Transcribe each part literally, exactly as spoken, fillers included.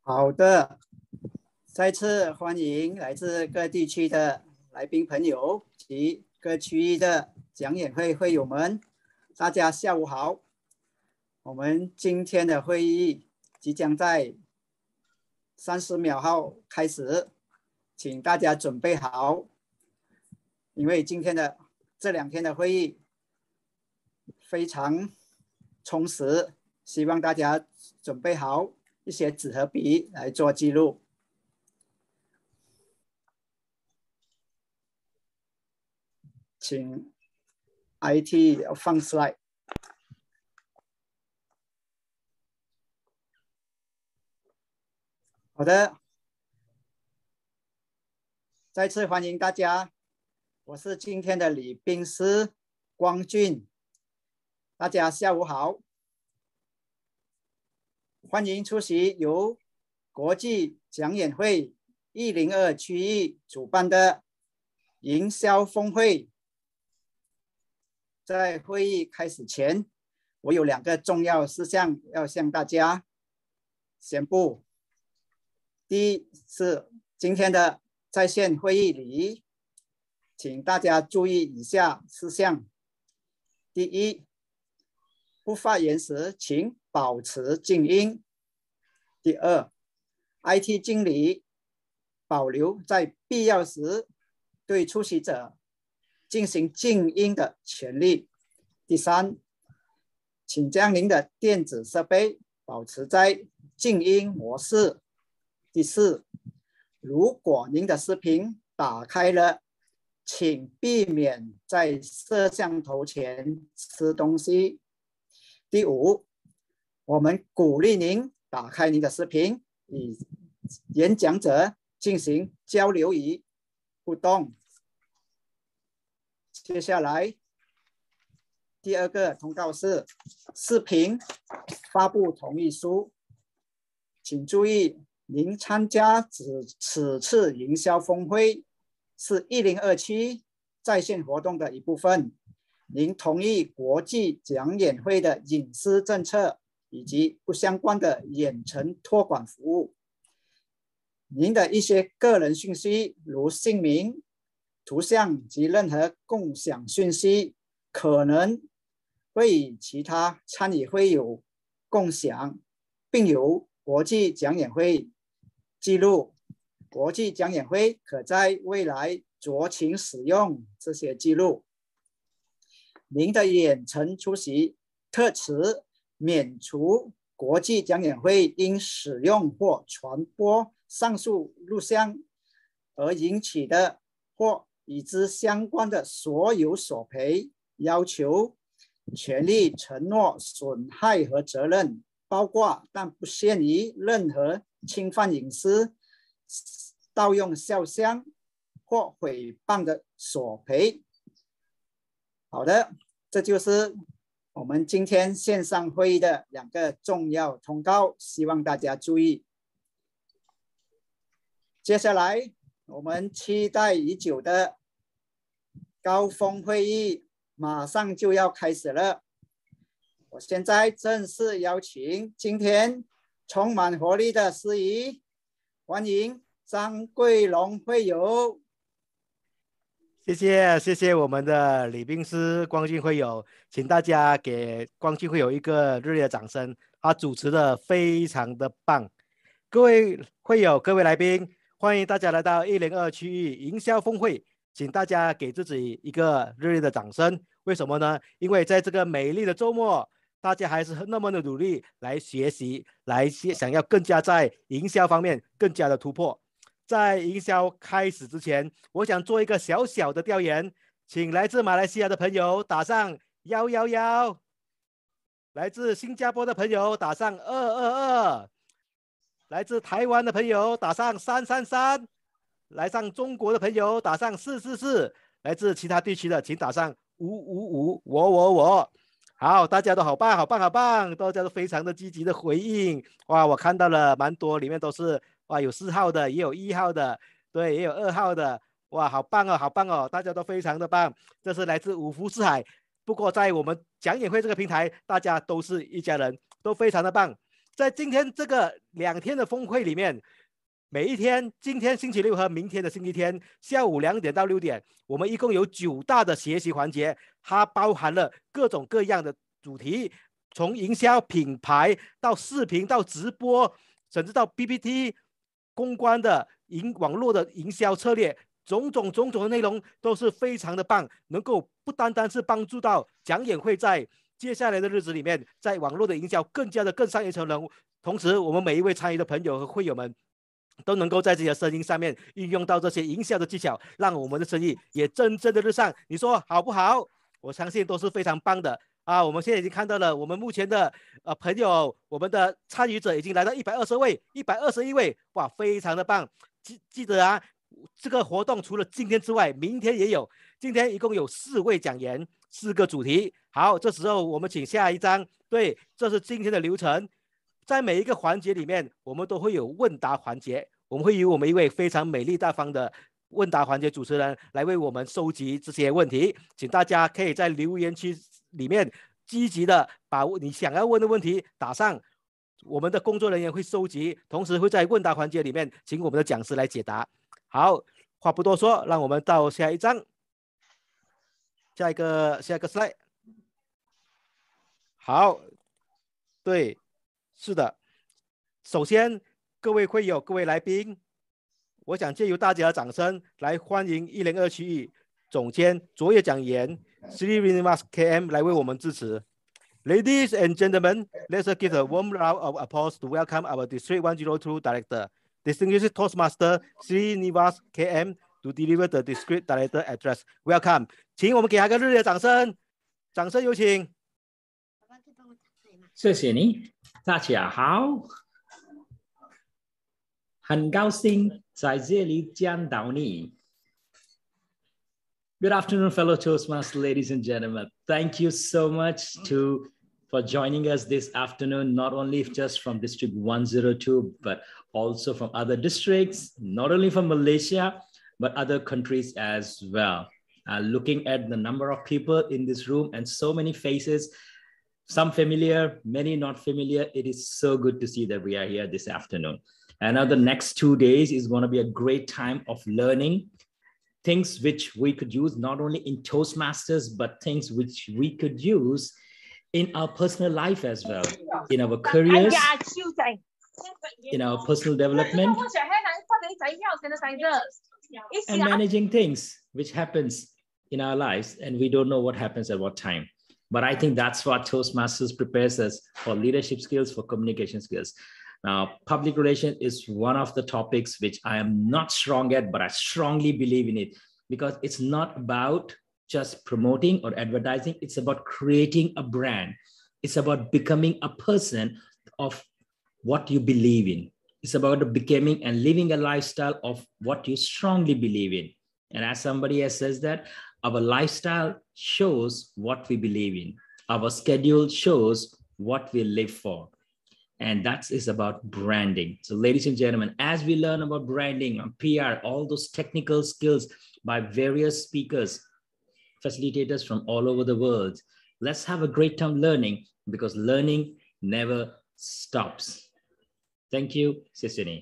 好的，再次欢迎来自各地区的来宾朋友及各区域的讲演会会友们，大家下午好。我们今天的会议即将在三十秒后开始，请大家准备好，因为今天的这两天的会议非常充实，希望大家准备好一些纸和笔来做记录。请 I T 放 slide。好的，再次欢迎大家，我是今天的礼宾师光俊，大家下午好，欢迎出席由国际讲演会一零二区域主办的营销峰会。在会议开始前，我有两个重要事项要向大家宣布。第一是今天的在线会议礼仪，请大家注意以下事项。第一，不发言时请保持静音。第二， I T 经理保留在必要时对出席者进行静音的权利。第三，请将您的电子设备保持在静音模式。第四，如果您的视频打开了，请避免在摄像头前吃东西。第五，我们鼓励您打开您的视频，与演讲者进行交流与互动。接下来，第二个通告是视频发布同意书，请注意，您参加此此次营销峰会是一零二期在线活动的一部分。您同意国际讲演会的隐私政策以及不相关的远程托管服务。您的一些个人信息，如姓名、图像及任何共享讯息，可能会与其他参与会友共享，并由国际讲演会记录。国际讲演会可在未来酌情使用这些记录。您的远程出席特此免除国际讲演会因使用或传播上述录像而引起的或与之相关的所有索赔要求、权利承诺、损害和责任，包括但不限于任何侵犯隐私、盗用肖像或诽谤的索赔。好的，这就是我们今天线上会议的两个重要通告，希望大家注意。接下来，我们期待已久的高峰会议马上就要开始了。我现在正式邀请今天充满活力的司仪，欢迎张桂龙会友。 谢谢谢谢我们的礼宾师光俊会友，请大家给光俊会友一个热烈的掌声，他主持的非常的棒。各位会友，各位来宾，欢迎大家来到一零二区域营销峰会，请大家给自己一个热烈的掌声。为什么呢？因为在这个美丽的周末，大家还是那么的努力来学习，来想要更加在营销方面更加的突破。在营销开始之前，我想做一个小小的调研，请来自马来西亚的朋友打上幺幺幺，来自新加坡的朋友打上二二二，来自台湾的朋友打上三三三，来上中国的朋友打上四四四，来自其他地区的请打上五五五，我我我。好，大家都好棒好棒好棒，大家都非常的积极的回应。哇，我看到了蛮多，里面都是哇，有四号的，也有一号的，对，也有二号的。哇，好棒哦，好棒哦，大家都非常的棒。这是来自五湖四海，不过在我们讲演会这个平台，大家都是一家人，都非常的棒。 在今天这个两天的峰会里面，每一天，今天星期六和明天的星期天下午两点到六点，我们一共有九大的学习环节，它包含了各种各样的主题，从营销、品牌到视频到直播，甚至到 P P T 公关的营网络的营销策略，种种种种的内容都是非常的棒，能够不单单是帮助到讲演会在接下来的日子里面，在网络的营销更加的更上一层楼。同时，我们每一位参与的朋友和会友们都能够在自己的声音上面运用到这些营销的技巧，让我们的生意也真正的日上。你说好不好？我相信都是非常棒的啊！我们现在已经看到了，我们目前的呃朋友，我们的参与者已经来到一百二十位、一百二十一位，哇，非常的棒！记记得啊，这个活动除了今天之外，明天也有。今天一共有四位讲员，四个主题。好，这时候我们请下一张。对，这是今天的流程。在每一个环节里面，我们都会有问答环节，我们会由我们一位非常美丽大方的问答环节主持人来为我们收集这些问题，请大家可以在留言区里面积极的把你想要问的问题打上，我们的工作人员会收集，同时会在问答环节里面请我们的讲师来解答。好，话不多说，让我们到下一章，下一个下一个 slide。好，对。是的，首先各位会友、各位来宾，我想借由大家的掌声来欢迎一零二区域总监、卓越讲员 Srinivas K M 来为我们致辞。Ladies and gentlemen, let's give a warm round of applause to welcome our District one oh two Director, Distinguished Toastmaster Srinivas K M, to deliver the District Director Address. Welcome， 请我们给他个热烈的掌声，掌声有请。 谢谢你，大家好，很高兴在这里见到你。Good afternoon, fellow Toastmasters, ladies and gentlemen. Thank you so much to for joining us this afternoon, not only just from District one oh two, but also from other districts, not only from Malaysia, but other countries as well. Uh, looking at the number of people in this room and so many faces, some familiar, many not familiar. It is so good to see that we are here this afternoon. And now the next two days is going to be a great time of learning things which we could use not only in Toastmasters, but things which we could use in our personal life as well, in our careers, in our personal development, and managing things which happens in our lives, and we don't know what happens at what time. But I think that's what Toastmasters prepares us for leadership skills, for communication skills. Now, public relations is one of the topics which I am not strong at, but I strongly believe in it because it's not about just promoting or advertising. It's about creating a brand. It's about becoming a person of what you believe in. It's about becoming and living a lifestyle of what you strongly believe in. And as somebody else says that, our lifestyle shows what we believe in. Our schedule shows what we live for. And that is about branding. So ladies and gentlemen, as we learn about branding and P R, all those technical skills by various speakers, facilitators from all over the world, let's have a great time learning because learning never stops. Thank you, Sisini.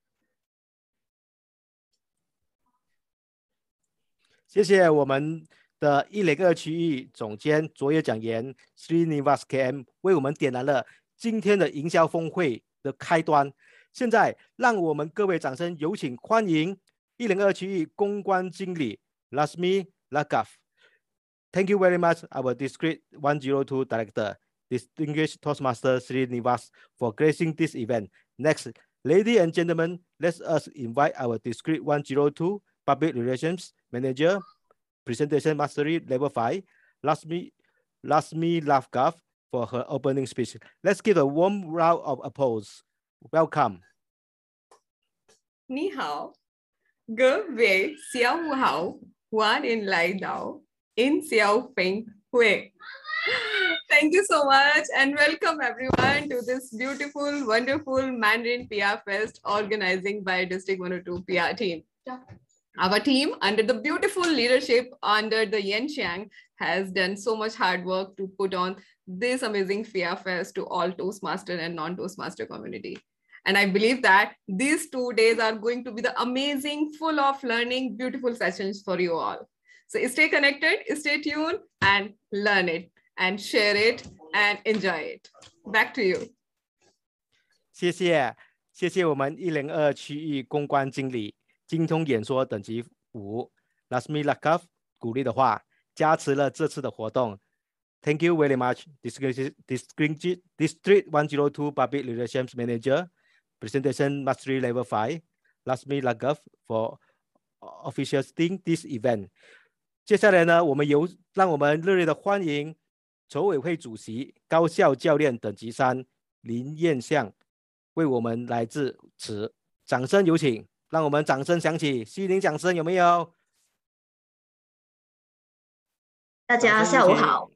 谢谢我们的一零二区域总监卓越讲员 Srinivas K M 为我们点燃了今天的营销峰会的开端。现在让我们各位掌声有请欢迎一零二区域公关经理 Lasmi Lagaf。Thank you very much, our District one oh two Director, Distinguished Toastmaster Srinivas, for gracing this event. Next, ladies and gentlemen, let us invite our District one oh two Public Relations Manager, Presentation Mastery Level five, Lasmi, Lasmi Lagaf, for her opening speech. Let's give a warm round of applause. Welcome. 你好，各位下午好，欢迎来到营销峰会。Thank you so much and welcome everyone to this beautiful, wonderful Mandarin P R Fest organizing by District one oh two P R team. Our team, under the beautiful leadership under the Yan Xiang, has done so much hard work to put on this amazing F I A Fest to all Toastmaster and non-Toastmaster community. And I believe that these two days are going to be the amazing, full of learning, beautiful sessions for you all. So stay connected, stay tuned, and learn it, and share it, and enjoy it. Back to you. 谢谢，谢谢我们一零二区域公关经理精通演说等级五 Lasmi Lakaf 鼓励的话，加持了这次的活动。Thank you very much, District District one oh two Public Relations Manager, Presentation Mastery Level five, Lasmi Lakaf for officiating this event. 接下来呢，我们由让我们热烈的欢迎筹委会主席高校教练等级三林彦相为我们来致辞，掌声有请，让我们掌声响起，心灵掌声有没有？ 大家下午好，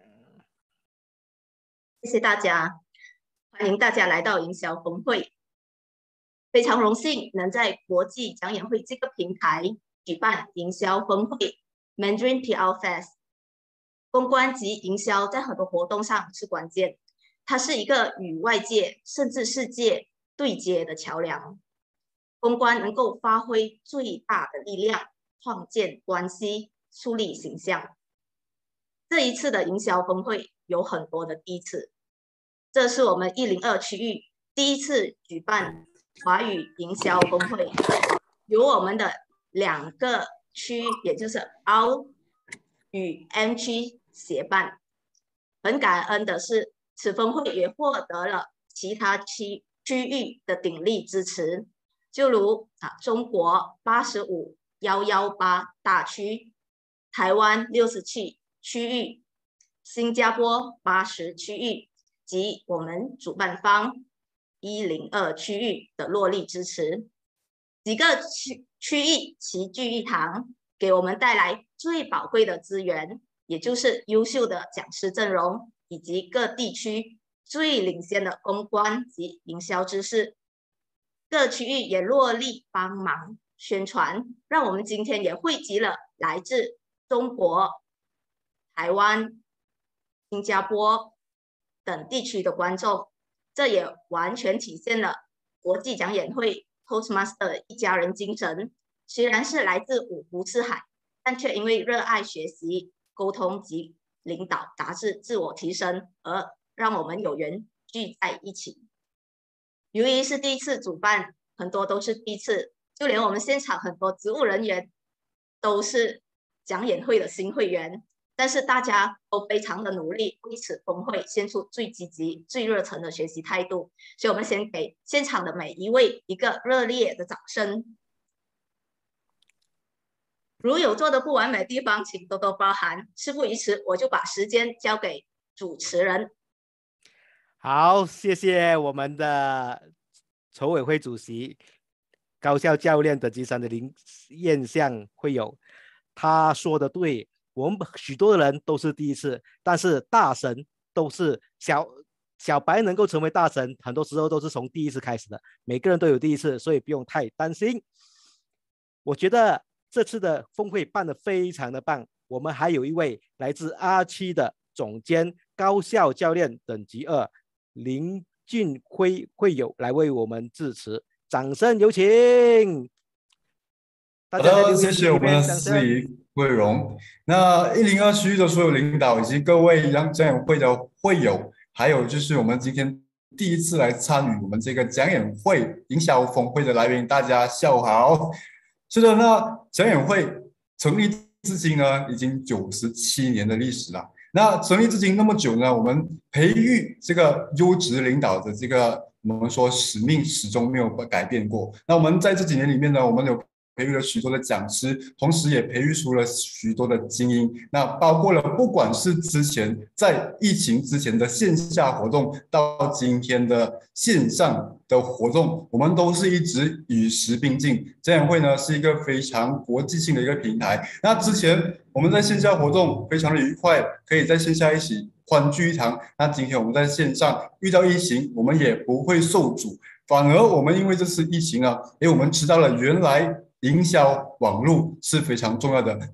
谢谢大家，欢迎大家来到营销峰会，非常荣幸能在国际讲演会这个平台举办营销峰会 Mandarin P R Fest。公关及营销在很多活动上是关键，它是一个与外界甚至世界对接的桥梁。公关能够发挥最大的力量，创建关系，树立形象。这一次的营销峰会有很多的第一次，这是我们一零二区域第一次举办华语营销峰会，由我们的两个区，也就是 R 与 M 区协办。很感恩的是，此峰会也获得了其他区区域的鼎力支持，就如啊中国八十五一一八大区、台湾六十七区域、新加坡八十区域及我们主办方一零二区域的落力支持，几个区区域齐聚一堂，给我们带来最宝贵的资源，也就是优秀的讲师阵容以及各地区最领先的公关及营销知识。各区域也落力帮忙宣传，让我们今天也汇集了来自中国、台湾、新加坡等地区的观众，这也完全体现了国际讲演会 Toastmaster 一家人精神。虽然是来自五湖四海，但却因为热爱学习、沟通及领导达至自我提升，而让我们有缘聚在一起。由于是第一次主办，很多都是第一次，就连我们现场很多职务人员都是讲演会的新会员，但是大家都非常的努力，为此峰会献出最积极、最热忱的学习态度。所以我们先给现场的每一位一个热烈的掌声。如有做的不完美的地方，请多多包涵。事不宜迟，我就把时间交给主持人。 好，谢谢我们的筹委会主席高校教练等级三的林彦相会友，他说的对，我们许多人都是第一次，但是大神都是小小白能够成为大神，很多时候都是从第一次开始的，每个人都有第一次，所以不用太担心。我觉得这次的峰会办得非常的棒，我们还有一位来自 R 区的总监高校教练等级二林俊辉会友来为我们致辞，掌声有请。 好的，谢谢我们的司仪桂荣。那一零二区域的所有领导以及各位讲演会的会友，还有就是我们今天第一次来参与我们这个讲演会营销峰会的来宾，大家下午好。是的，那讲演会成立至今呢，已经九十七年的历史了。那成立至今那么久呢，我们培育这个优质领导的这个我们说使命始终没有改变过。那我们在这几年里面呢，我们有培育了许多的讲师，同时也培育出了许多的精英。那包括了不管是之前在疫情之前的线下活动，到今天的线上的活动，我们都是一直与时并进。讲演会呢是一个非常国际性的一个平台。那之前我们在线下活动非常的愉快，可以在线下一起欢聚一堂。那今天我们在线上遇到疫情，我们也不会受阻，反而我们因为这次疫情啊，因为我们知道了原来营销网络是非常重要的。那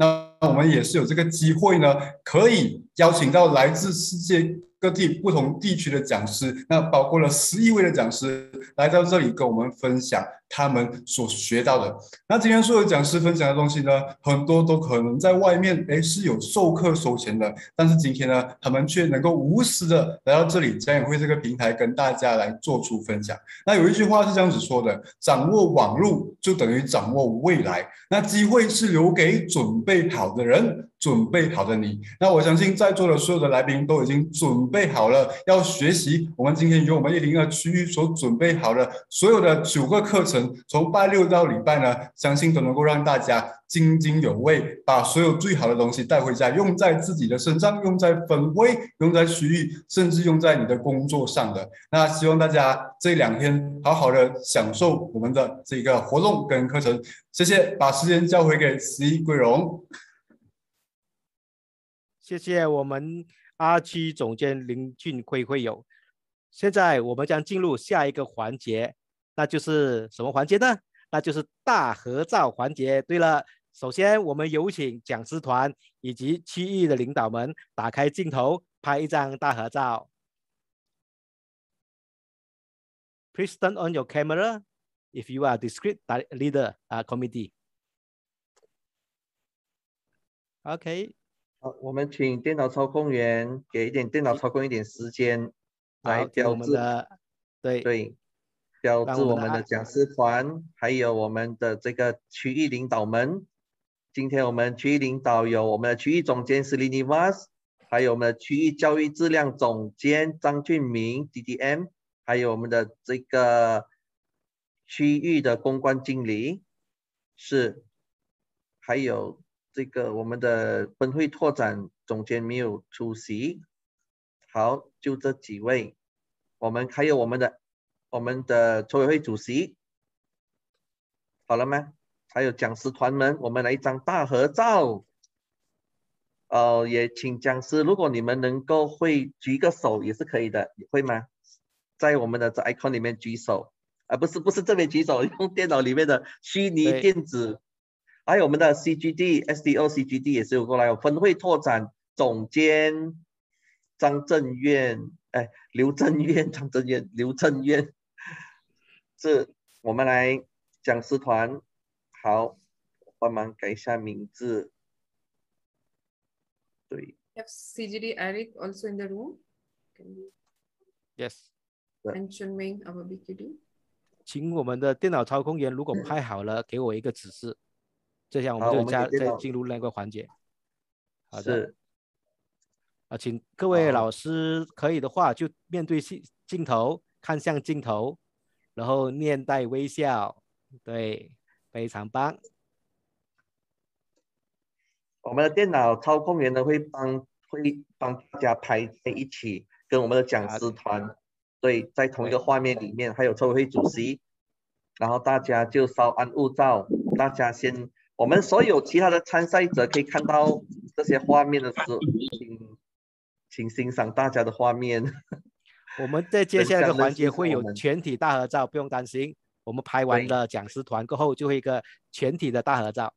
我们也是有这个机会呢，可以邀请到来自世界各地不同地区的讲师，那包括了十一位的讲师来到这里跟我们分享他们所学到的。那今天所有讲师分享的东西呢，很多都可能在外面诶是有授课收钱的，但是今天呢，他们却能够无私的来到这里讲演会这个平台跟大家来做出分享。那有一句话是这样子说的，掌握网路就等于掌握未来，那机会是留给准备好的人，准备好的你。那我相信在座的所有的来宾都已经准备好了，要学习我们今天由我们一零二区域所准备好的所有的九个课程，从拜六到礼拜呢，相信都能够让大家津津有味，把所有最好的东西带回家，用在自己的身上，用在分会，用在区域，甚至用在你的工作上的。那希望大家这两天好好的享受我们的这个活动跟课程。谢谢，把时间交回给十一桂荣。 谢谢我们阿区总监林俊辉会友。现在我们将进入下一个环节，那就是什么环节呢？那就是大合照环节。对了，首先我们有请讲师团以及区域的领导们打开镜头，拍一张大合照。Please turn on your camera if you are district leader uh, committee. OK。 好，我们请电脑操控员给一点电脑操控一点时间来标志， 对对，标志我们的讲师团，还有我们的这个区域领导们。今天我们区域领导有我们的区域总监是 Srinivas， 还有我们的区域教育质量总监张俊明 D D M， 还有我们的这个区域的公关经理是，还有这个我们的分会拓展总监没有出席。好，就这几位，我们还有我们的我们的筹委会主席，好了吗？还有讲师团们，我们来一张大合照。呃，也请讲师，如果你们能够会举个手也是可以的，会吗？在我们的这 icon 里面举手，啊，不是不是这边举手，用电脑里面的虚拟电子。还有我们的 C G D、S D O、C G D 也是有过来，分会拓展总监张正院，哎，刘正院，张正院，刘正院，是我们来讲师团。好，帮忙改一下名字。对。 Have C G D Eric also in the room? Can you Yes. mention me our B K D? 请我们的电脑操控员如果拍好了，给我一个指示。这样我们就加再进入那个环节。好的。啊，请各位老师可以的话，就面对镜头，看向镜头，然后面带微笑。对，非常棒。 我们的电脑操控员呢会帮会帮大家排在一起，跟我们的讲师团，对，在同一个画面里面，还有筹委会主席，然后大家就稍安勿躁，大家先。我们所有其他的参赛者可以看到这些画面的时候，请请欣赏大家的画面。 我们在接下来的环节会有全体大合照，不用担心。我们拍完了讲师团过后，就会一个全体的大合照。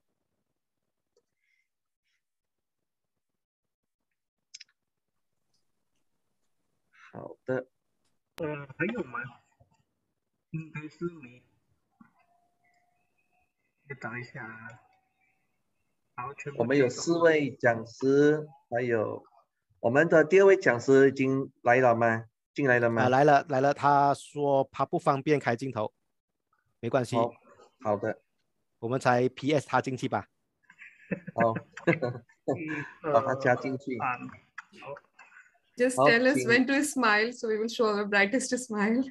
好的。 呃，还有吗？应该是没。等一下啊， 我们有四位讲师，还有我们的第二位讲师已经来了吗？进来了吗？ 啊，来了来了，他说他不方便开镜头，没关系。 好，好的， 我们才 P S 他进去吧。 好，把他加进去。 Just tell us when to smile, so we will show our brightest smile.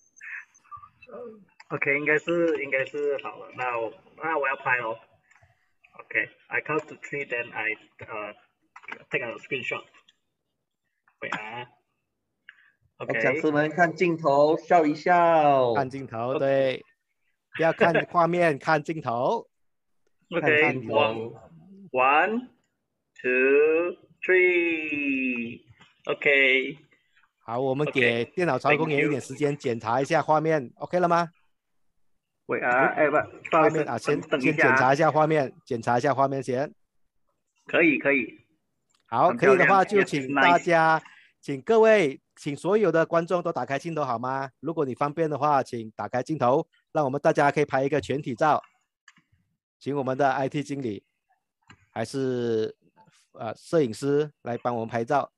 OK， 应该是应该是好了。那我那我要拍哦。OK， I count to three, then I uh take a screenshot. 对啊。OK。 讲师们看镜头，笑一笑。 看镜头，对，不要看画面，看镜头。 OK，one, one, two, three. OK。 好，我们给电脑操控员一点时间检查一下画面 ，OK 了吗？ 喂啊，哎不， 画面啊，先先检查一下画面，检查一下画面先。 可以可以。 好，可以的话就请大 Nice. 家，请各位，请所有的观众都打开镜头好吗？如果你方便的话，请打开镜头，让我们大家可以拍一个全体照。请我们的 I T 经理还是呃摄影师来帮我们拍照。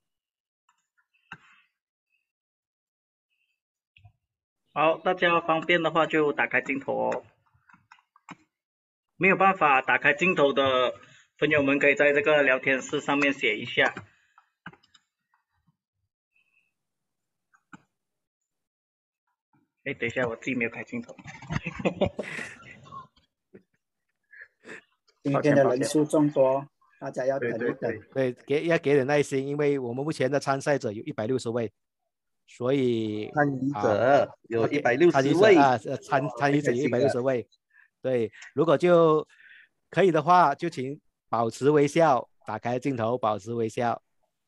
好，大家方便的话就打开镜头哦。没有办法打开镜头的朋友们，可以在这个聊天室上面写一下。哎，等一下，我自己没有开镜头。 今天的人数众多，大家要等一等。 对，给要给点耐心，因为我们目前的参赛者有一百六十位。所以参与者、啊、有一百六十位啊，参参与者有一百六十位。对，如果就可以的话，就请保持微笑，打开镜头，保持微笑。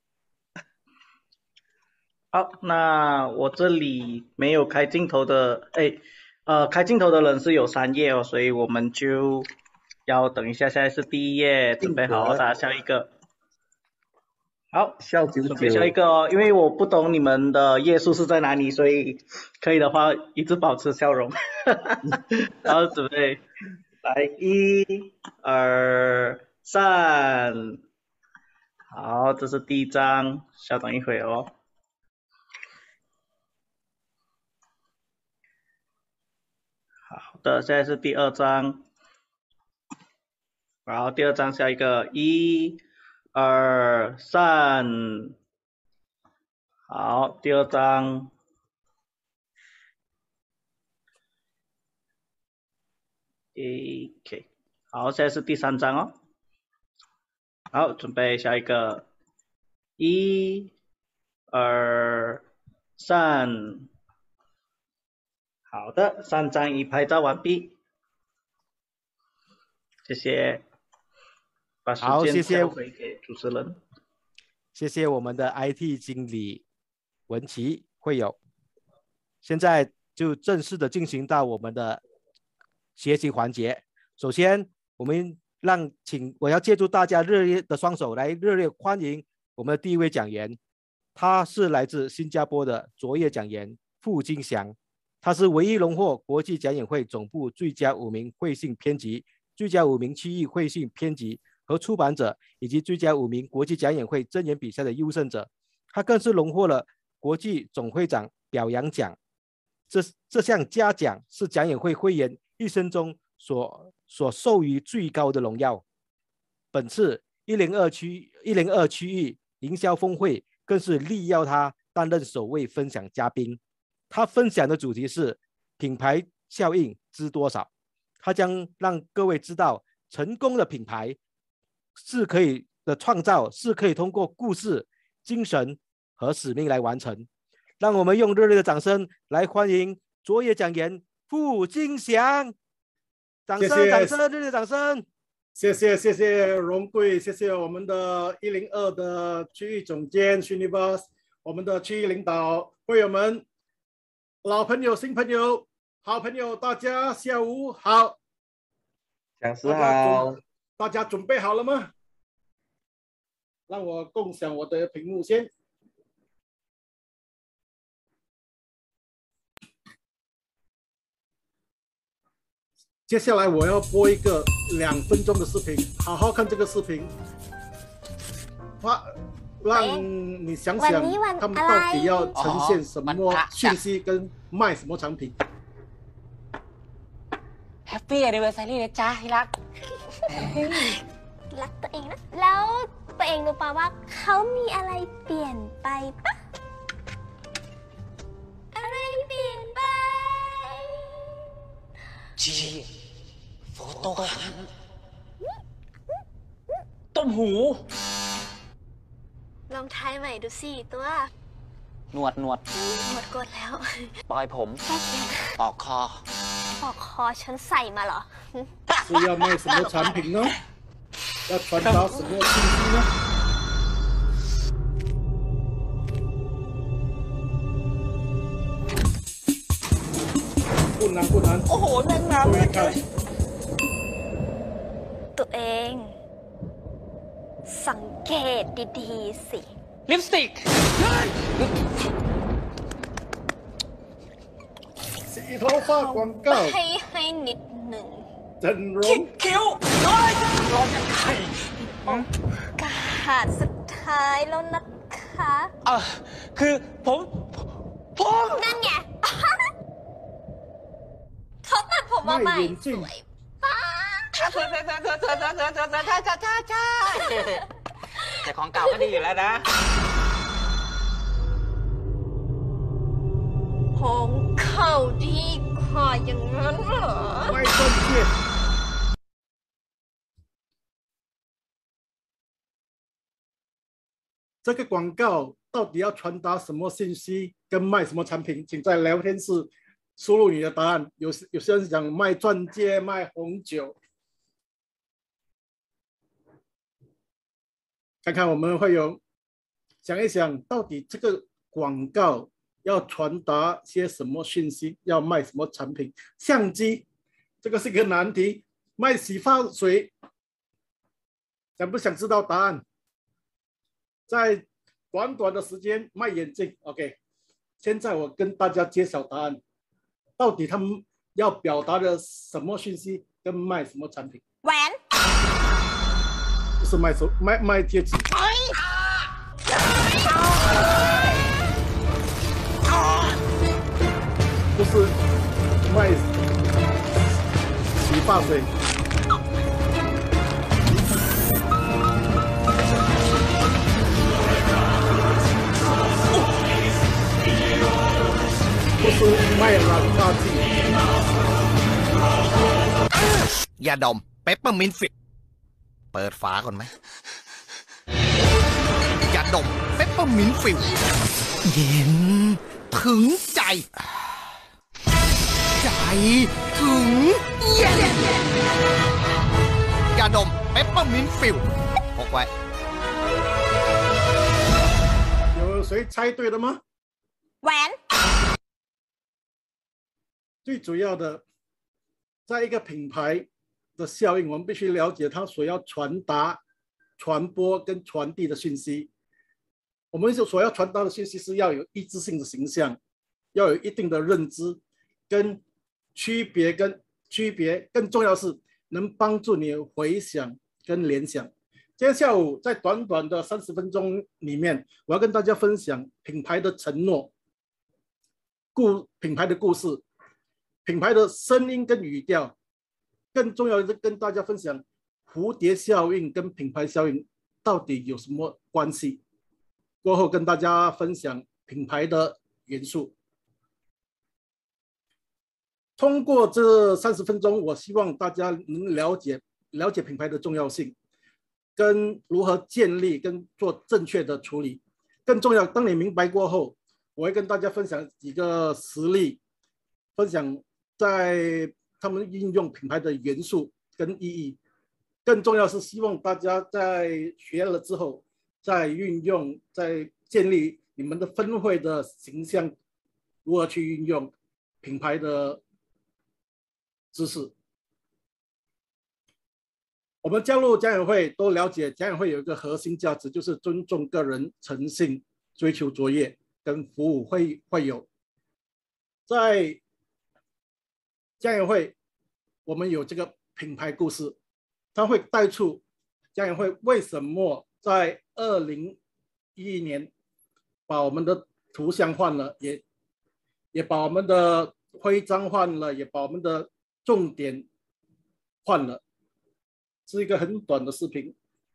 好，那我这里没有开镜头的，哎，呃，开镜头的人是有三页哦，所以我们就要等一下，现在是第一页，准备好，大家下一个。好， 笑九九， 准备下一个哦，因为我不懂你们的页数是在哪里，所以可以的话一直保持笑容。好，准备，来，一、二、三。好，这是第一张，稍等一会哦。好的，现在是第二张。然后第二张下一个，一。二三，好，第二张， OK， 好，现在是第三张哦。好，准备下一个，一、二、三，好的，三张已拍照完毕，谢谢。 好，谢谢回给主持人。 谢谢我们的 I T 经理文琪会友。现在就正式的进行到我们的学习环节。首先，我们让请我要借助大家热烈的双手来热烈欢迎我们的第一位讲员，他是来自新加坡的卓越讲员傅金祥，他是唯一荣获国际讲演会总部最佳五名会信编辑、最佳五名区域会信编辑和出版者以及最佳五名国际讲演会真言比赛的优胜者，他更是荣获了国际总会长表扬奖。这这项嘉奖是讲演会会员一生中所所授予最高的荣耀。本次一零二区一零二区域营销峰会更是力邀他担任首位分享嘉宾。他分享的主题是品牌效应知多少，他将让各位知道成功的品牌是可以的创造是可以通过故事、精神和使命来完成。让我们用热烈的掌声来欢迎卓越讲员傅金祥。掌声， 谢谢掌声，热烈掌声！ 谢谢，谢谢荣贵，谢谢我们的一零二的区域总监 Srinivas， 我们的区域领导会友们，老朋友、新朋友、好朋友，大家下午好。 讲师好。 大家准备好了吗？让我共享我的屏幕先。接下来我要播一个两分钟的视频，好好看这个视频，哇，让你想想他们到底要呈现什么讯息跟卖什么产品。 Happy Anniversary นะจ๊ะที่รักรักตัวเองนะแล้วตัวเองรู้ป่ะว่าเขามีอะไรเปลี่ยนไปปะอะไรเปลี่ยนไปจีโฟโต้ฮันต้มหูลองทายใหม่ดูสิตัวหนวดหนวดหมดกดแล้วปลอยผมปอกคอปอกคอฉันใส่มาเหรอ是要卖什么产品呢？要传达什么信息呢？不难不难。 โอ้โหแน่นหนาเลยตัวเองสังเกตดีๆสิลิปสติก洗头发广告ให้ให้นิดหนึ่ง整容คิ้วร้อนร้อนยังไงโอกาสสุดท้ายแล้วนะคะเออคือผมผมนั่นไงเขาตัดผมมาใหม่สวยป้าใช่ใช่ใช่ใช่ใช่ใช่ใช่ใช่ใช่ใช่ใช่ใช่แต่ของเก่าก็ดีอยู่แล้วนะของเขาดีกว่าอย่างนั้นเหรอไม่正确这个广告到底要传达什么信息，跟卖什么产品？请在聊天室输入你的答案。有有些人讲卖钻戒、卖红酒，看看我们会有想一想，到底这个广告要传达些什么讯息，要卖什么产品？相机，这个是一个难题。卖洗发水，想不想知道答案？在短短的时间卖眼镜 ，OK。现在我跟大家揭晓答案，到底他们要表达的什么讯息，跟卖什么产品？ แหวน， 不是卖手卖卖戒指。不是卖洗发水。不是卖染发剂。 ยาดมเปปเปอร์มินต์ฟิตเปิดฝาก่อนไหมยาดมเปปเปอร์มินต์ฟิตเย็นถึงใจใจถึงเย็นยาดมเปปเปอร์มินต์ฟิตพกไว้有谁猜对了吗？ แหวน。 最主要的，在一个品牌的效应，我们必须了解它所要传达、传播跟传递的讯息。我们所要传达的讯息是要有一致性的形象，要有一定的认知跟区别，跟区别更重要是能帮助你回想跟联想。今天下午在短短的三十分钟里面，我要跟大家分享品牌的承诺、故品牌的故事。品牌的声音跟语调，更重要的是跟大家分享蝴蝶效应跟品牌效应到底有什么关系。过后跟大家分享品牌的元素。通过这三十分钟，我希望大家能了解了解品牌的重要性，跟如何建立跟做正确的处理。更重要，当你明白过后，我会跟大家分享几个实例，分享在他们运用品牌的元素跟意义。更重要是希望大家在学了之后，在运用，在建立你们的分会的形象，如何去运用品牌的知识。我们加入讲演会都了解，讲演会有一个核心价值，就是尊重个人诚信，追求卓越，跟服务会会友。在讲演会，我们有这个品牌故事，它会带出讲演会为什么在二零一一年把我们的图像换了，也也把我们的徽章换了，也把我们的重点换了，是一个很短的视频。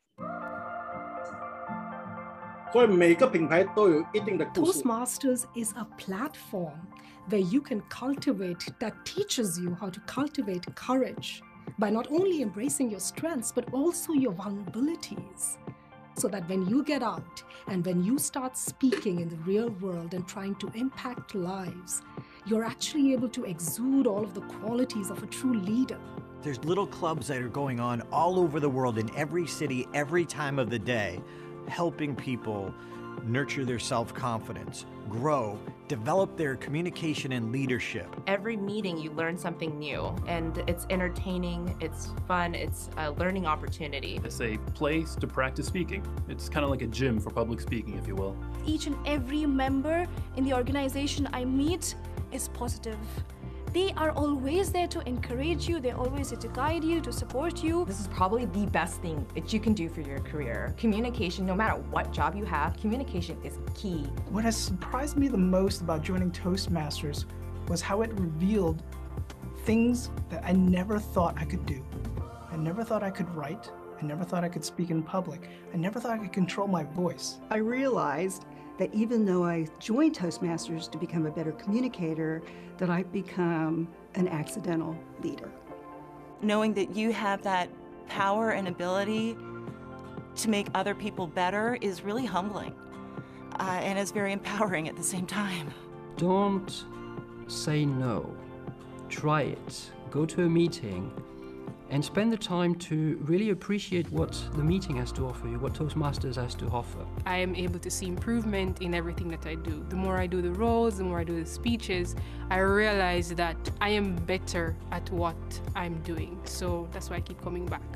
所以每个品牌都有一定的故事。 Toastmasters is a platform where you can cultivate, that teaches you how to cultivate courage by not only embracing your strengths, but also your vulnerabilities. So that when you get out and when you start speaking in the real world and trying to impact lives, you're actually able to exude all of the qualities of a true leader. There's little clubs that are going on all over the world in every city, every time of the day, helping people nurture their self-confidence, grow, develop their communication and leadership. Every meeting you learn something new, and it's entertaining, it's fun, it's a learning opportunity. It's a place to practice speaking. It's kind of like a gym for public speaking, if you will. Each and every member in the organization I meet is positive. They are always there to encourage you, they're always there to guide you, to support you. This is probably the best thing that you can do for your career. Communication, no matter what job you have, communication is key. What has surprised me the most about joining Toastmasters was how it revealed things that I never thought I could do. I never thought I could write. I never thought I could speak in public. I never thought I could control my voice. I realized that even though I joined Toastmasters to become a better communicator, that I've become an accidental leader. Knowing that you have that power and ability to make other people better is really humbling, uh, and it's very empowering at the same time. Don't say no. Try it. Go to a meeting and spend the time to really appreciate what the meeting has to offer you, what Toastmasters has to offer. I am able to see improvement in everything that I do. The more I do the roles, the more I do the speeches, I realize that I am better at what I'm doing. So that's why I keep coming back.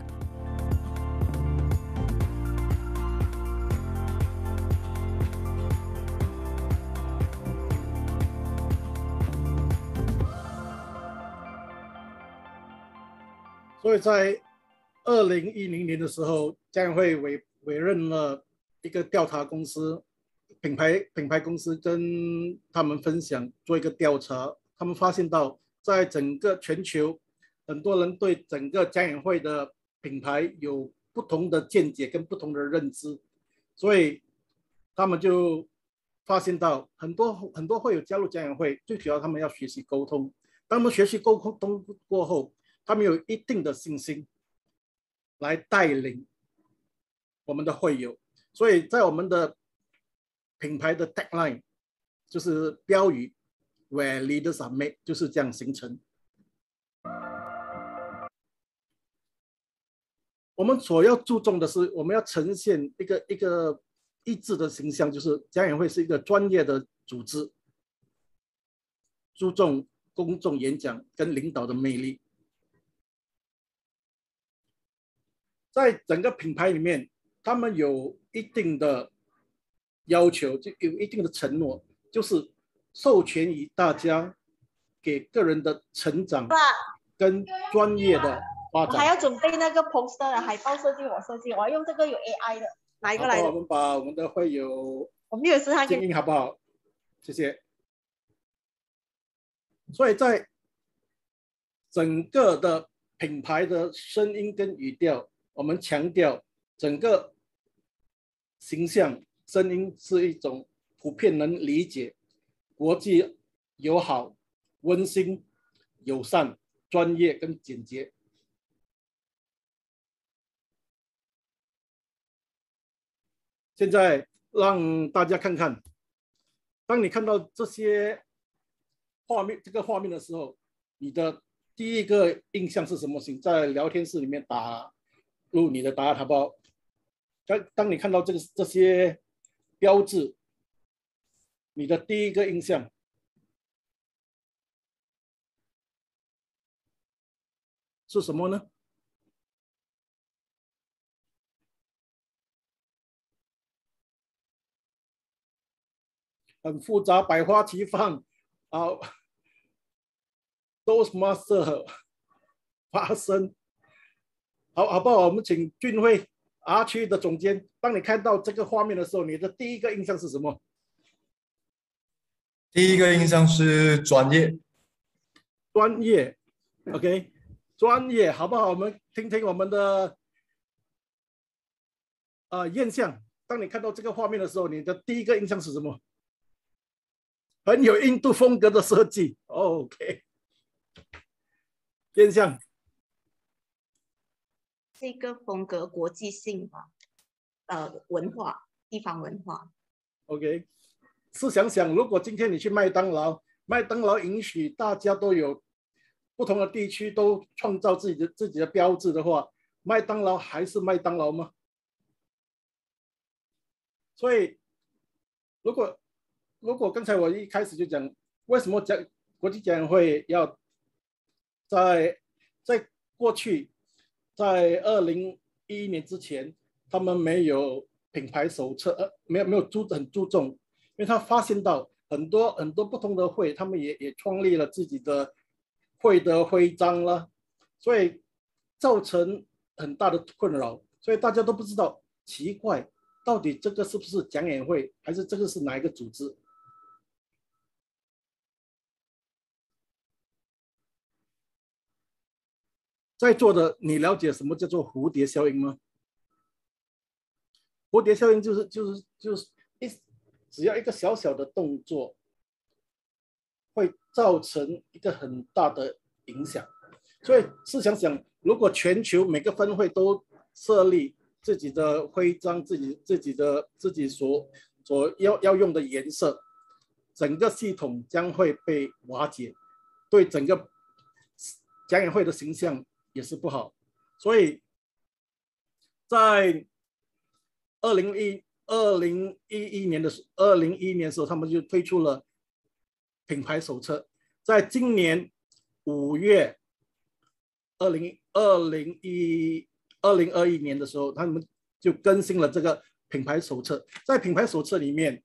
所以在二零一零年的时候，家研会委委任了一个调查公司，品牌品牌公司跟他们分享做一个调查，他们发现到在整个全球，很多人对整个家研会的品牌有不同的见解跟不同的认知，所以他们就发现到很多很多会友加入家研会，最主要他们要学习沟通，当他们学习沟通过后，他们有一定的信心来带领我们的会友，所以在我们的品牌的 tagline 就是标语 "Where leaders are made" 就是这样形成。我们所要注重的是，我们要呈现一个一个一致的形象，就是家研会是一个专业的组织，注重公众演讲跟领导的魅力。在整个品牌里面，他们有一定的要求，就有一定的承诺，就是授权于大家给个人的成长跟专业的发展。 我还要准备那个 poster 的海报设计，我设计，我要用这个有 A I 的，哪一个来的？ 我们把我们的会友我们有时他静音好不好？谢谢。所以在整个的品牌的声音跟语调，我们强调整个形象声音是一种普遍能理解、国际友好、温馨、友善、专业跟简洁。现在让大家看看，当你看到这些画面、这个画面的时候，你的第一个印象是什么？请在聊天室里面打入你的答案，好不好？当当你看到这个这些标志，你的第一个印象是什么呢？很复杂，百花齐放啊 ！Toastmaster 发生。好，好不好？我们请俊辉 R 区的总监，当你看到这个画面的时候，你的第一个印象是什么？ 第一个印象是专业。 专业 ，OK， 专业，好不好？我们听听我们的呃印象。当你看到这个画面的时候，你的第一个印象是什么？很有印度风格的设计 ，OK。印象。 这个风格国际性吧，呃，文化，地方文化。 OK， 试想想，如果今天你去麦当劳，麦当劳允许大家都有不同的地区都创造自己的自己的标志的话，麦当劳还是麦当劳吗？所以如果如果刚才我一开始就讲，为什么讲国际讲演会要在在过去，在二零一一年之前，他们没有品牌手册，呃，没有没有注很注重，因为他发现到很多很多不同的会，他们也也创立了自己的会的徽章了，所以造成很大的困扰，所以大家都不知道，奇怪，到底这个是不是讲演会，还是这个是哪一个组织？在座的你了解什么叫做蝴蝶效应吗？蝴蝶效应就是就是就是一只要一个小小的动作，会造成一个很大的影响。所以试想想，如果全球每个分会都设立自己的徽章，自己自己的自己所所要要用的颜色，整个系统将会被瓦解，对整个讲演会的形象也是不好。所以在二零一二零一一年的二零一一年的时候，他们就推出了品牌手册。在今年五月，二零二零一二零二一年的时候，他们就更新了这个品牌手册。在品牌手册里面，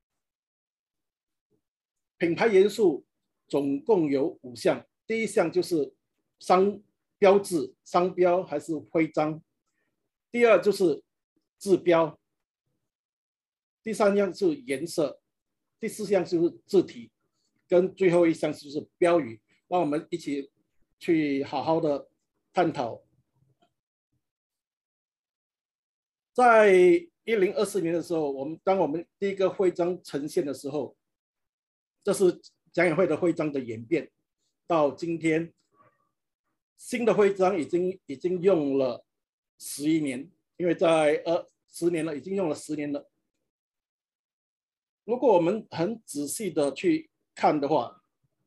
品牌元素总共有五项。第一项就是商标志、商标还是徽章；第二就是字标；第三项是颜色；第四项就是字体；跟最后一项就是标语。让我们一起去好好的探讨。在一零二四年的时候，我们当我们第一个徽章呈现的时候，这是讲演会的徽章的演变。到今天，新的徽章已经已经用了十一年，因为在呃十年了，已经用了十年了。如果我们很仔细的去看的话，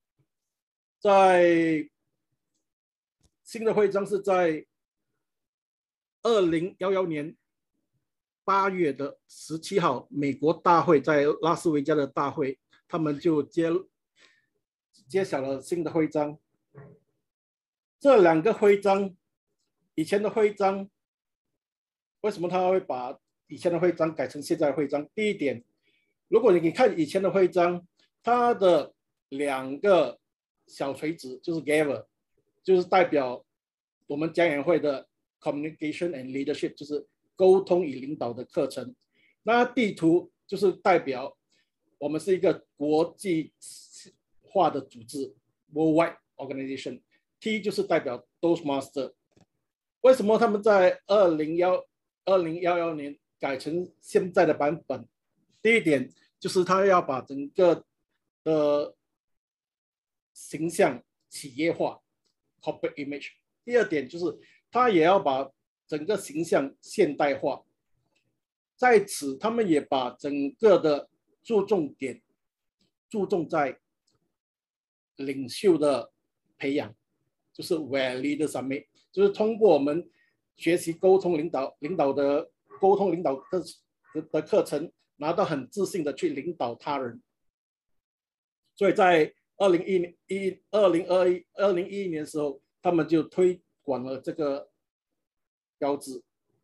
在新的徽章是在二零一一年八月的十七号，美国大会在拉斯维加的大会，他们就揭揭晓了新的徽章。这两个徽章，以前的徽章，为什么他会把以前的徽章改成现在的徽章？第一点，如果你看以前的徽章，它的两个小锤子就是 gavel， 就是代表我们讲演会的 communication and leadership， 就是沟通与领导的课程。那地图就是代表我们是一个国际化的组织 worldwide organization。T 就是代表 Toastmaster。为什么他们在二零一一年改成现在的版本？第一点就是他要把整个的形象企业化 corporate image。第二点就是他也要把整个形象现代化。在此，他们也把整个的注重点注重在领袖的培养，就是 where leaders are made， 就是通过我们学习沟通领导领导的沟通领导的的的课程，拿到很自信的去领导他人。所以在二零一一二零二一二零一一年的时候，他们就推广了这个标志。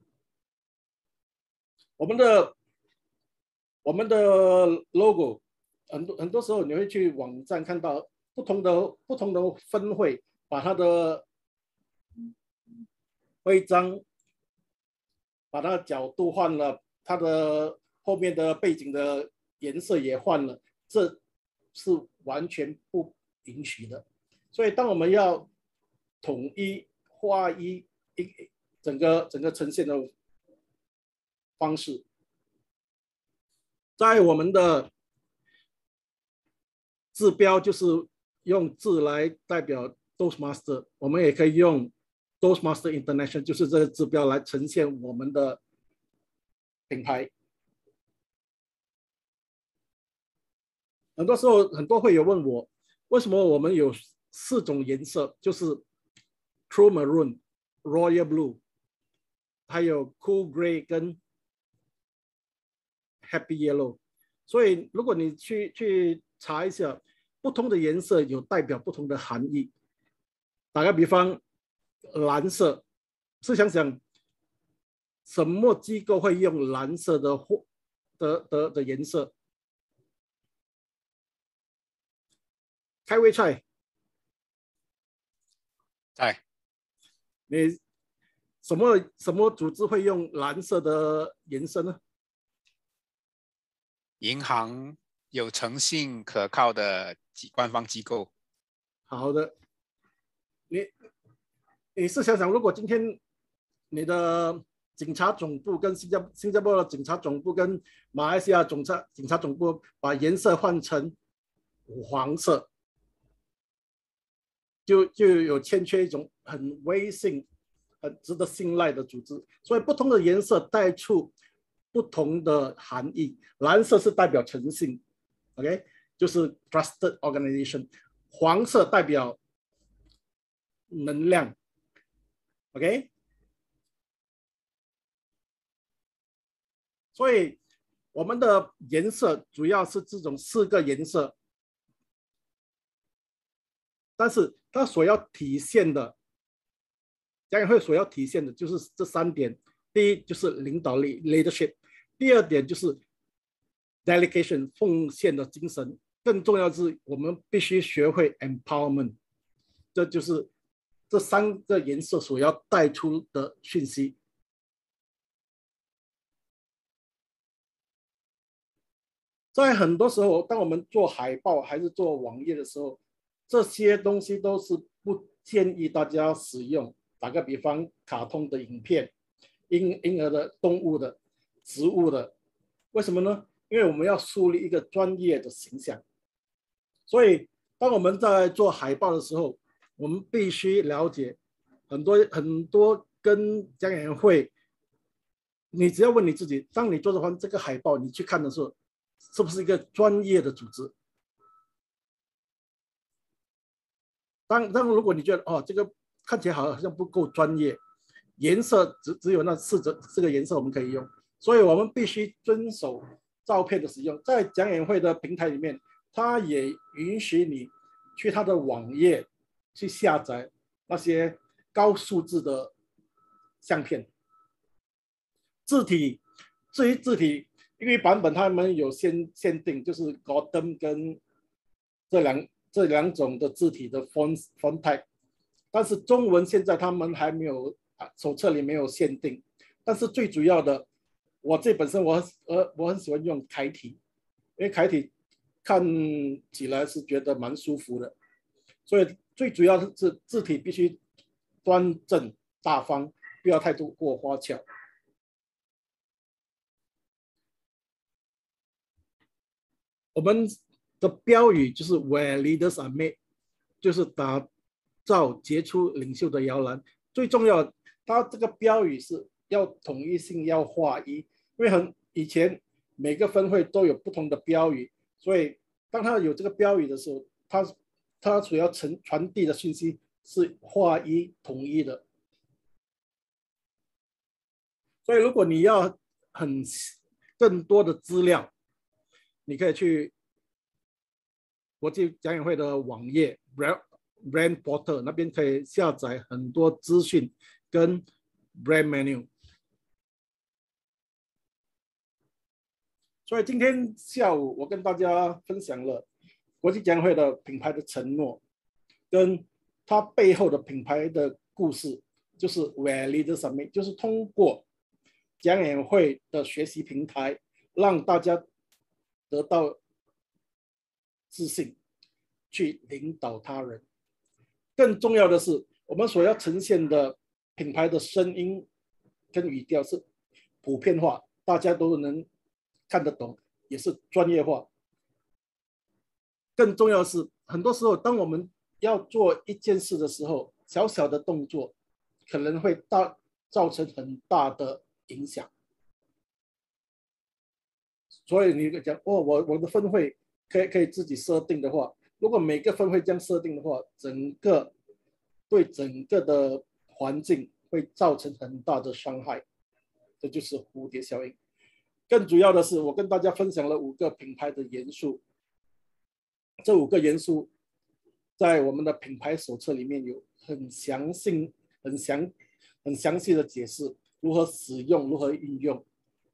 我们的我们的 logo 很多很多时候你会去网站看到不同的不同的分会把它的徽章，把它的角度换了，它的后面的背景的颜色也换了，这是完全不允许的。所以当我们要统一划一一整个整个呈现的方式，在我们的字标就是用字来代表 Toastmaster， 我们也可以用 Toastmaster International， 就是这个字标来呈现我们的品牌。很多时候，很多会友问我，为什么我们有四种颜色，就是 True Maroon、Royal Blue， 还有 Cool Grey 跟 Happy Yellow。 所以如果你去去查一下，不同的颜色有代表不同的含义。打个比方，蓝色，试想想，什么机构会用蓝色的或的的的颜色？开胃菜， 在你什么什么组织会用蓝色的颜色呢？ 银行有诚信可靠的官方机构。 好的，你你是想想，如果今天你的警察总部跟新加新加坡的警察总部跟马来西亚总察警察总部把颜色换成黄色，就就有欠缺一种很威信、很值得信赖的组织。所以不同的颜色带出不同的含义。蓝色是代表诚信 ，OK， 就是 trusted organization。黄色代表能量 ，OK。所以我们的颜色主要是这种四个颜色，但是它所要体现的，家长会所要体现的就是这三点。第一就是领导力 （leadership）， 第二点就是 delegation 奉献的精神，更重要的是我们必须学会 empowerment， 这就是这三个颜色所要带出的讯息。在很多时候，当我们做海报还是做网页的时候，这些东西都是不建议大家使用。打个比方，卡通的影片、婴婴儿的、动物的、植物的，为什么呢？因为我们要树立一个专业的形象。所以，当我们在做海报的时候，我们必须了解很多很多跟讲演会。你只要问你自己，当你做完这个海报，你去看的时候，是不是一个专业的组织？当当如果你觉得哦，这个看起来好像不够专业，颜色只只有那四个四个颜色我们可以用，所以我们必须遵守照片的使用。在讲演会的平台里面，它也允许你去它的网页去下载那些高素质的相片。字体，至于字体。因为版本他们有限限定，就是 Gautam 跟这两这两种的字体的 font font type， 但是中文现在他们还没有手册里没有限定。但是最主要的，我这本身我呃我很喜欢用楷体，因为楷体看起来是觉得蛮舒服的，所以最主要是字体必须端正大方，不要太过花俏。我们的标语就是 Where leaders are made， 就是打造杰出领袖的摇篮。最重要的，它这个标语是要统一性，要划一。因为很以前每个分会都有不同的标语，所以当它有这个标语的时候，它它所要传传递的信息是划一统一的。所以如果你要很更多的资料，你可以去国际讲演会的网页 Brand Portal 那边可以下载很多资讯跟 Brand Menu。所以今天下午我跟大家分享了国际讲演会的品牌的承诺，跟它背后的品牌的故事，就是 Where leaders are made， 就是通过讲演会的学习平台，让大家得到自信，去领导他人。更重要的是，我们所要呈现的品牌的声音跟语调是普遍化，大家都能看得懂，也是专业化。更重要的是，很多时候当我们要做一件事的时候，小小的动作可能会大造成很大的影响。所以你讲哦，我我的分会可以可以自己设定的话，如果每个分会这样设定的话，整个对整个的环境会造成很大的伤害，这就是蝴蝶效应。 更主要的是，我跟大家分享了五个品牌的元素。这五个元素在我们的品牌手册里面有很详细、很详、很详细的解释，如何使用，如何运用。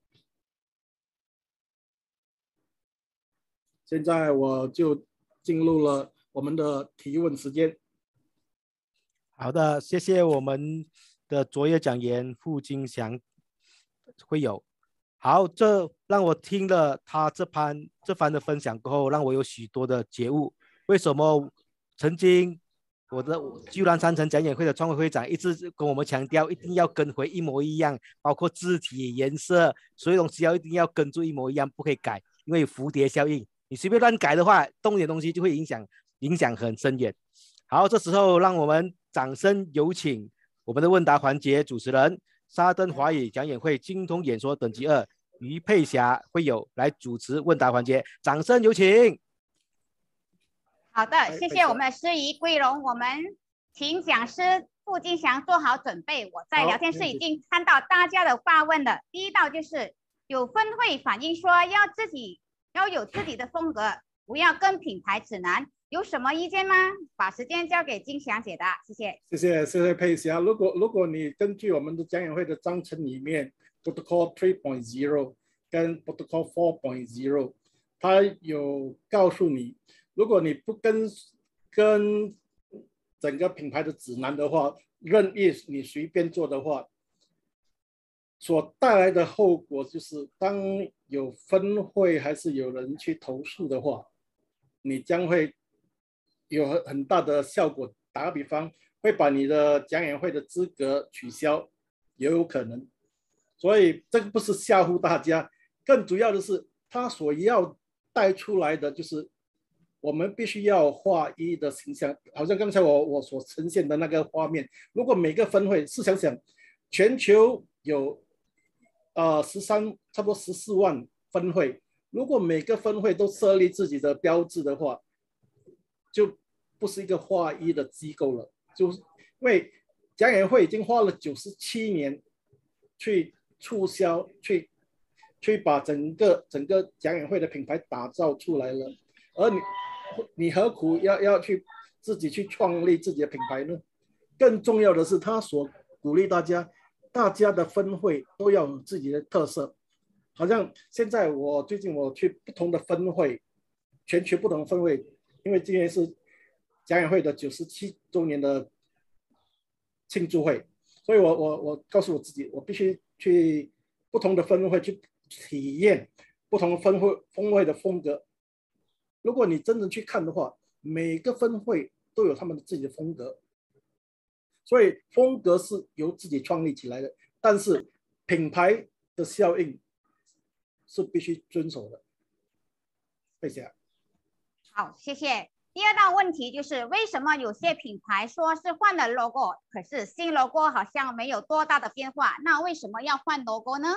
现在我就进入了我们的提问时间。 好的，谢谢我们的卓越讲员傅金祥会友。好，这让我听了他这番这番的分享过后，让我有许多的觉悟。为什么曾经我的居然山城讲演会的创会会长一直跟我们强调，一定要跟回一模一样，包括字体、颜色，所有东西要一定要跟住一模一样，不可以改，因为蝴蝶效应，你随便乱改的话，动一点东西就会影响影响很深远。好，这时候让我们掌声有请我们的问答环节主持人沙登华语讲演会精通演说等级二于佩霞会友来主持问答环节，掌声有请。 好的，谢谢我们的司仪桂荣，我们请讲师傅金祥做好准备。我在聊天室已经看到大家的发问了。第一道就是有分会反映说要自己要有自己的风格，不要跟品牌指南。有什么意见吗？把时间交给金祥解答，谢谢。 谢谢，谢谢佩霞。如果如果你根据我们的讲演会的章程里面 ，Protocol three point zero 跟 Protocol four point zero， 它有告诉你，如果你不跟跟整个品牌的指南的话，任意你随便做的话，所带来的后果就是，当有分会还是有人去投诉的话，你将会有很很大的效果。打个比方，会把你的讲演会的资格取消，也有可能。所以这个不是吓唬大家，更主要的是他所要带出来的就是我们必须要划一的形象。好像刚才我我所呈现的那个画面，如果每个分会试想想，全球有呃十三差不多十四万分会，如果每个分会都设立自己的标志的话，就不是一个划一的机构了。就是因为讲演会已经花了九十七年去促销，去去把整个整个讲演会的品牌打造出来了，而你你何苦要要去自己去创立自己的品牌呢？更重要的是，他所鼓励大家，大家的分会都要有自己的特色。好像现在我最近我去不同的分会，全球不同的分会，因为今年是讲演会的九十七周年的庆祝会，所以我我我告诉我自己，我必须去不同的分会去体验不同的分会分会的风格。如果你真的去看的话，每个分会都有他们自己的风格，所以风格是由自己创立起来的，但是品牌的效应是必须遵守的。谢谢。 好，谢谢。第二道问题就是，为什么有些品牌说是换了 logo， 可是新 logo 好像没有多大的变化？那为什么要换 logo 呢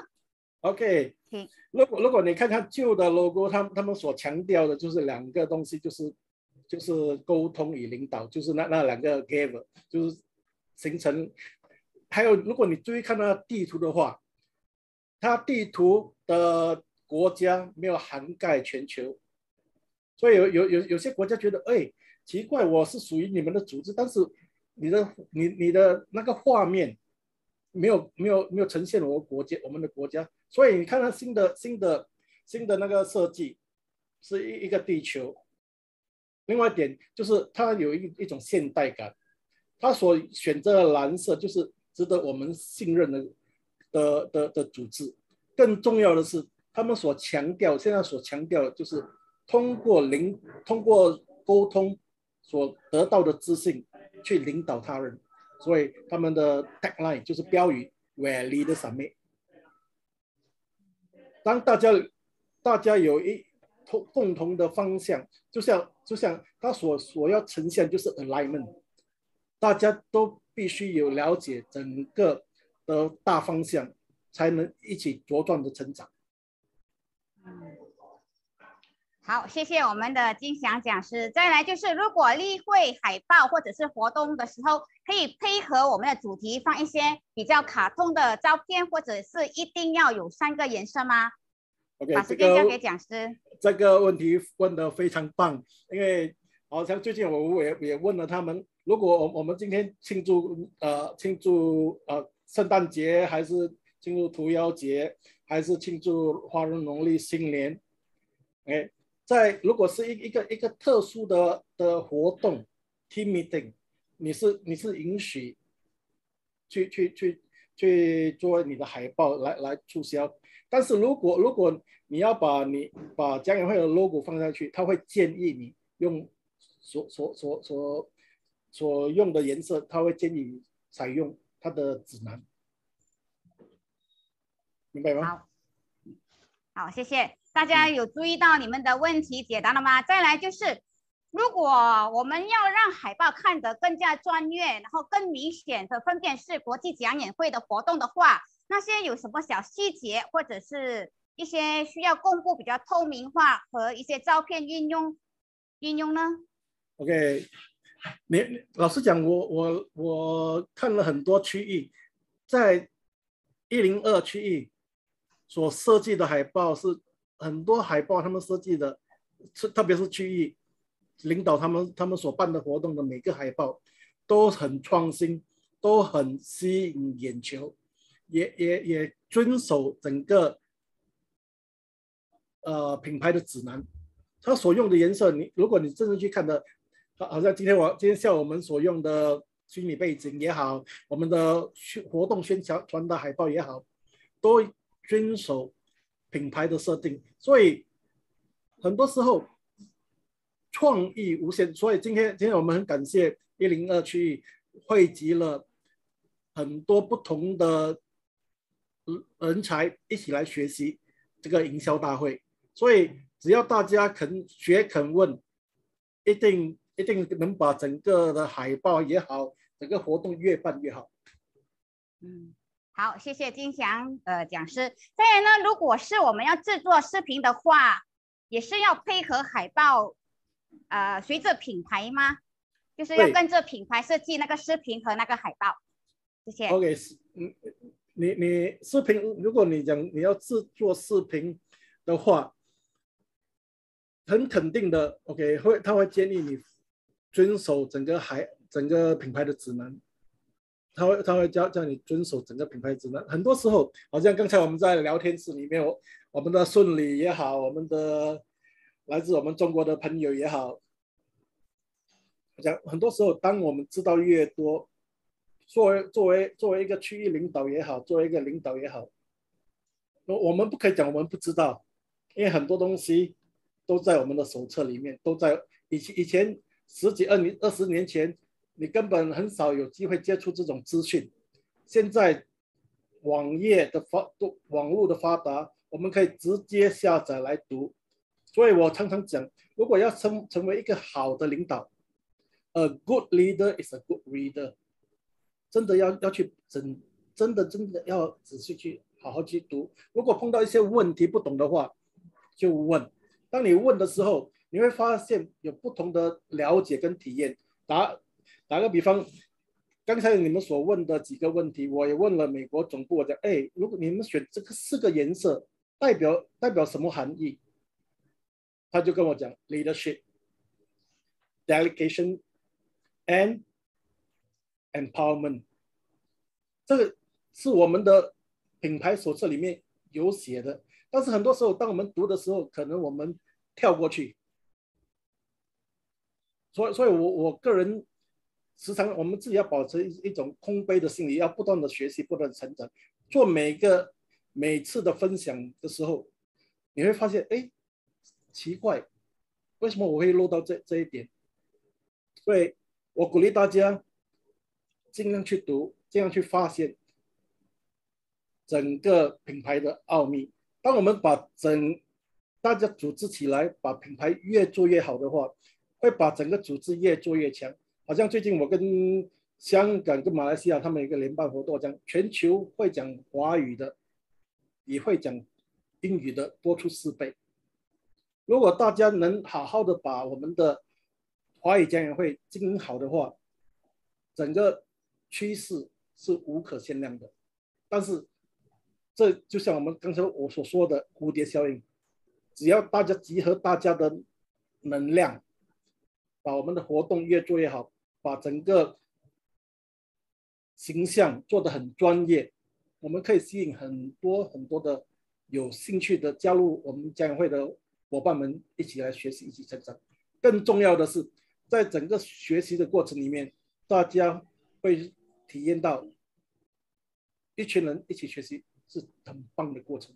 ？OK， 如果如果你看看旧的 logo， 他们他们所强调的就是两个东西，就是就是沟通与领导，就是那那两个 give， 就是形成。还有，如果你注意看那地图的话，它地图的国家没有涵盖全球。所以有有有有些国家觉得，哎，奇怪，我是属于你们的组织，但是你的你你的那个画面没有没有没有呈现我国家我们的国家，所以你看它新的新的新的那个设计是一一个地球。另外一点就是它有一一种现代感，它所选择的蓝色就是值得我们信任的的的的组织。更重要的是，他们所强调现在所强调的就是。通过领通过沟通所得到的资讯去领导他人，所以他们的 tagline 就是标语 "Where leaders submit"。当大家大家有一共同的方向，就像就像他所所要呈现就是 alignment， 大家都必须有了解整个的大方向，才能一起茁壮的成长。 嗯。好，谢谢我们的金祥讲师。再来就是，如果例会海报或者是活动的时候，可以配合我们的主题放一些比较卡通的照片，或者是一定要有三个颜色吗？ OK， 把时间交给讲师。 这个问题问得非常棒，因为好像最近我也也问了他们，如果我我们今天庆祝呃庆祝呃圣诞节，还是庆祝屠妖节，还是庆祝华人农历新年？哎，在如果是一一个一个特殊的的活动 ，team meeting， 你是你是允许去去去去做你的海报来来促销，但是如果如果你要把你把讲演会的 logo 放下去，他会建议你用所所所所所用的颜色，他会建议你采用它的指南，明白吗？ 好，好，谢谢大家。有注意到你们的问题解答了吗？再来就是，如果我们要让海报看得更加专业，然后更明显的分辨是国际讲演会的活动的话，那些有什么小细节，或者是一些需要公布比较透明化和一些照片运用运用呢 ？OK， 你老实讲，我我我看了很多区域，在一零二区域所设计的海报是很多海报，他们设计的，特别是区域领导他们他们所办的活动的每个海报都很创新，都很吸引眼球，也也也遵守整个呃品牌的指南。他所用的颜色，你如果你真正去看的，好像今天我今天下午我们所用的虚拟背景也好，我们的活动宣传的海报也好，都遵守品牌的设定，所以很多时候创意无限。所以今天今天我们很感谢一零二区域汇集了很多不同的人才一起来学习这个营销大会，所以只要大家肯学肯问，一定一定能把整个的海报也好，整个活动越办越好。 嗯，好，谢谢金祥呃讲师。再来呢，如果是我们要制作视频的话，也是要配合海报，呃，随着品牌吗？就是要跟着品牌设计那个视频和那个海报。谢谢。 OK， 你你你视频，如果你讲你要制作视频的话，很肯定的 ，OK， 会他会建议你遵守整个海整个品牌的指南。他会他会教叫你遵守整个品牌指南。很多时候，好像刚才我们在聊天室里面，我我们的顺理也好，我们的来自我们中国的朋友也好，讲很多时候，当我们知道越多，作为作为作为一个区域领导也好，作为一个领导也好，我们不可以讲我们不知道，因为很多东西都在我们的手册里面，都在以前以前十几二年二十年前。你根本很少有机会接触这种资讯，现在网页的发网络的发达，我们可以直接下载来读。所以我常常讲，如果要成成为一个好的领导 ，a good leader is a good reader， 真的要要去真真的真的要仔细去好好去读。如果碰到一些问题不懂的话，就问。当你问的时候，你会发现有不同的了解跟体验。答打个比方，刚才你们所问的几个问题，我也问了美国总部，我讲，哎，如果你们选这个四个颜色，代表代表什么含义？他就跟我讲 ，leadership、delegation and empowerment， 这个是我们的品牌手册里面有写的，但是很多时候当我们读的时候，可能我们跳过去，所以所以我我个人。时常我们自己要保持一一种空杯的心理，要不断的学习，不断的成长。做每个每次的分享的时候，你会发现，哎，奇怪，为什么我会落到这这一点？所以我鼓励大家尽量去读，尽量去发现整个品牌的奥秘。当我们把整大家组织起来，把品牌越做越好的话，会把整个组织越做越强。好像最近我跟香港跟马来西亚他们有一个联办活动，讲全球会讲华语的比会讲英语的多出四倍。如果大家能好好的把我们的华语讲演会经营好的话，整个趋势是无可限量的。但是这就像我们刚才我所说的蝴蝶效应， 只要大家集合大家的能量，把我们的活动越做越好，把整个形象做得很专业，我们可以吸引很多很多的有兴趣的加入我们家园会的伙伴们一起来学习，一起成长。更重要的是，在整个学习的过程里面，大家会体验到一群人一起学习是很棒的过程。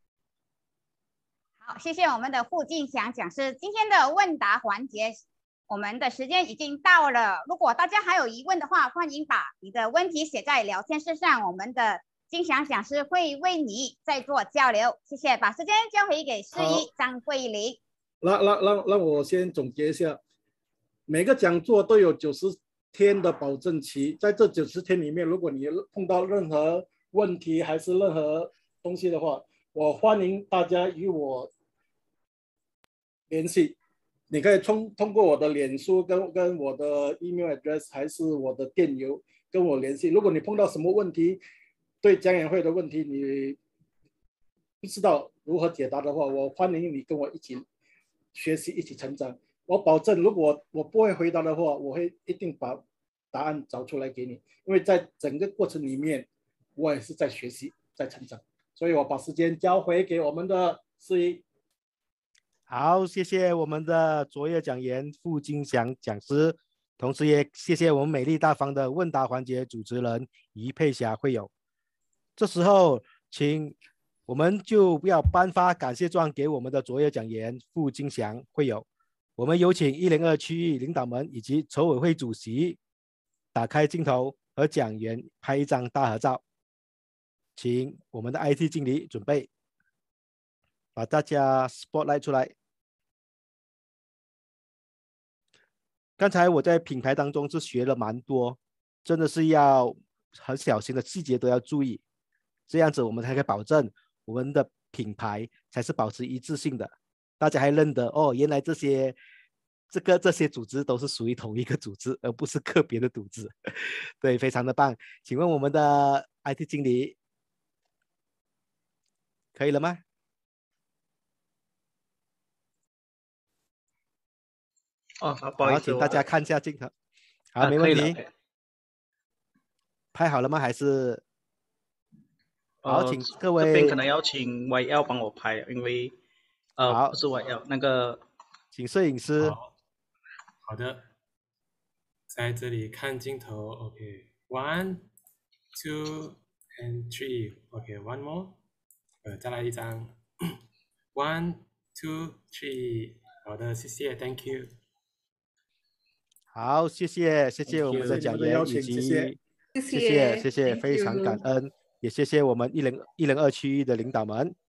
好，谢谢我们的傅进祥讲师。今天的问答环节，我们的时间已经到了。如果大家还有疑问的话，欢迎把你的问题写在聊天室上，我们的进祥讲师会为你再做交流。谢谢，把时间交回给司仪张桂玲。 让让让让我先总结一下，每个讲座都有九十天的保证期，在这九十天里面，如果你碰到任何问题还是任何东西的话，我欢迎大家与我联系。你可以通通过我的脸书跟跟我的 email address 还是我的电邮跟我联系。如果你碰到什么问题，对讲演会的问题你不知道如何解答的话，我欢迎你跟我一起学习，一起成长。我保证，如果我不会回答的话，我会一定把答案找出来给你，因为在整个过程里面，我也是在学习，在成长。所以我把时间交回给我们的司仪。 好，谢谢我们的卓越讲员傅金祥讲师，同时也谢谢我们美丽大方的问答环节主持人于佩霞会友。这时候，请我们就要颁发感谢状给我们的卓越讲员傅金祥会友。我们有请一零二区域领导们以及筹委会主席打开镜头和讲员拍一张大合照。请我们的 I T 经理准备，把大家 spotlight 出来。刚才我在品牌当中是学了蛮多，真的是要很小心的细节都要注意，这样子我们才可以保证我们的品牌才是保持一致性的。大家还认得哦，原来这些这个这些组织都是属于同一个组织，而不是个别的组织。对，非常的棒。请问我们的 I T 经理可以了吗？ 哦，好，不好意思， 好，请大家看一下镜头。好， 啊、 没问题。 可拍好了吗？还是？好， 呃、 请各位。 这边可能要请 Y L 帮我拍，因为呃好不是 Y L 那个， 请摄影师。 好，好的，在这里看镜头 ，OK，one two and three，OK，one more， 呃，再来一张，one two three， 好的，谢谢 ，Thank you。 好，谢谢，谢谢我们的讲员以及， 谢谢谢谢谢，非常感恩，也谢谢我们一零一零二区域的领导们。